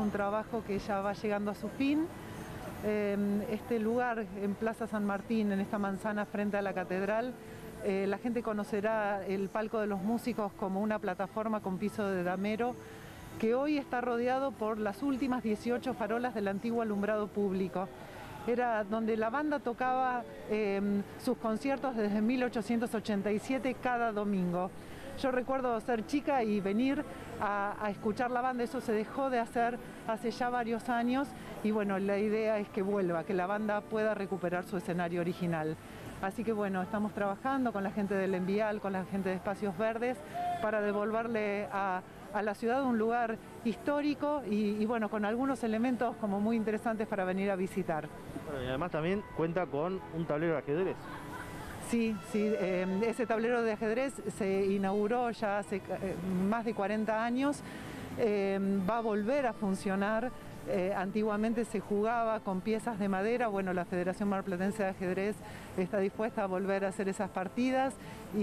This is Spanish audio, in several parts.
un trabajo que ya va llegando a su fin. Este lugar en Plaza San Martín, en esta manzana frente a la catedral, la gente conocerá el Palco de los Músicos como una plataforma con piso de damero que hoy está rodeado por las últimas 18 farolas del antiguo alumbrado público. Era donde la banda tocaba sus conciertos desde 1887 cada domingo. Yo recuerdo ser chica y venir a escuchar la banda, eso se dejó de hacer hace ya varios años y bueno, la idea es que vuelva, que la banda pueda recuperar su escenario original. Así que bueno, estamos trabajando con la gente del Envial, con la gente de Espacios Verdes, para devolverle a la ciudad un lugar histórico y bueno, con algunos elementos como muy interesantes para venir a visitar. Bueno, y además también cuenta con un tablero de ajedrez. Sí, ese tablero de ajedrez se inauguró ya hace más de 40 años, va a volver a funcionar. Antiguamente se jugaba con piezas de madera, bueno, la Federación Marplatense de Ajedrez está dispuesta a volver a hacer esas partidas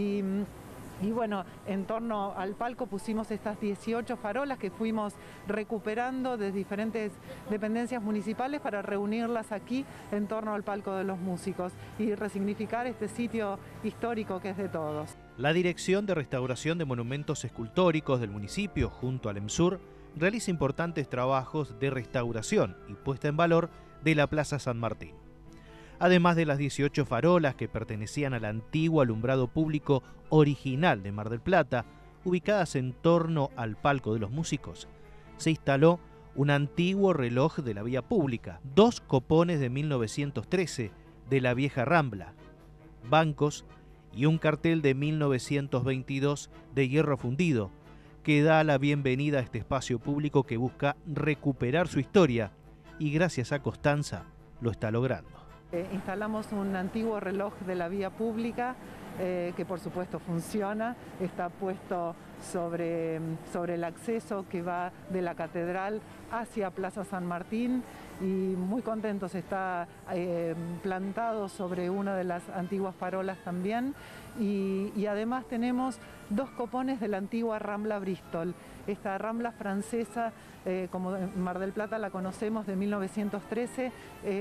y bueno, en torno al palco pusimos estas 18 farolas que fuimos recuperando de diferentes dependencias municipales para reunirlas aquí en torno al Palco de los Músicos y resignificar este sitio histórico que es de todos. La Dirección de Restauración de Monumentos Escultóricos del municipio, junto al EMSUR, realiza importantes trabajos de restauración y puesta en valor de la Plaza San Martín. Además de las 18 farolas que pertenecían al antiguo alumbrado público original de Mar del Plata, ubicadas en torno al Palco de los Músicos, se instaló un antiguo reloj de la vía pública, 2 copones de 1913 de la vieja Rambla, bancos y un cartel de 1922 de hierro fundido, que da la bienvenida a este espacio público que busca recuperar su historia y gracias a Constanza lo está logrando. Instalamos un antiguo reloj de la vía pública que por supuesto funciona, está puesto sobre el acceso que va de la catedral hacia Plaza San Martín y muy contentos, está plantado sobre una de las antiguas farolas también y además tenemos 2 copones de la antigua Rambla Bristol, esta Rambla francesa, como en Mar del Plata la conocemos de 1913,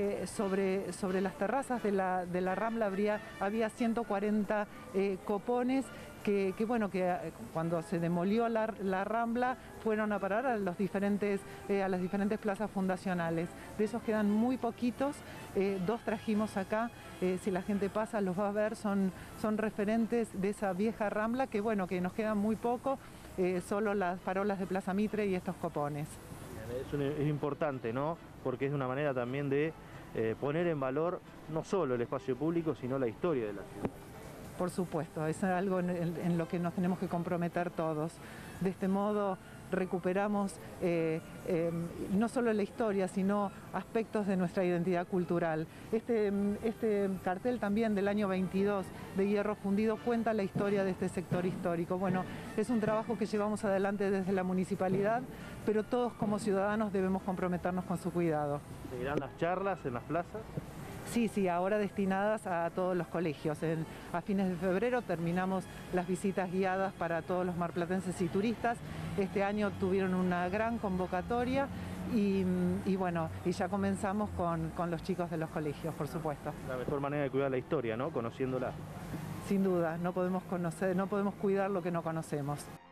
sobre las terrazas de la Rambla había 140 copones que cuando se demolió la Rambla fueron a parar a las diferentes plazas fundacionales. De esos quedan muy poquitos, 2 trajimos acá, si la gente pasa los va a ver, son referentes de esa vieja Rambla que que nos quedan muy poco, solo las farolas de Plaza Mitre y estos copones. Es importante, ¿no? Porque es una manera también de poner en valor no solo el espacio público, sino la historia de la ciudad. Por supuesto, es algo en lo que nos tenemos que comprometer todos. De este modo recuperamos no solo la historia, sino aspectos de nuestra identidad cultural. Este cartel también del año 22 de hierro fundido cuenta la historia de este sector histórico. Bueno, es un trabajo que llevamos adelante desde la municipalidad, pero todos como ciudadanos debemos comprometernos con su cuidado. ¿Seguirán las charlas en las plazas? Sí, ahora destinadas a todos los colegios. A fines de febrero terminamos las visitas guiadas para todos los marplatenses y turistas. Este año tuvieron una gran convocatoria y ya comenzamos con los chicos de los colegios, por supuesto. La mejor manera de cuidar la historia, ¿no? Conociéndola. Sin duda, no podemos cuidar lo que no conocemos.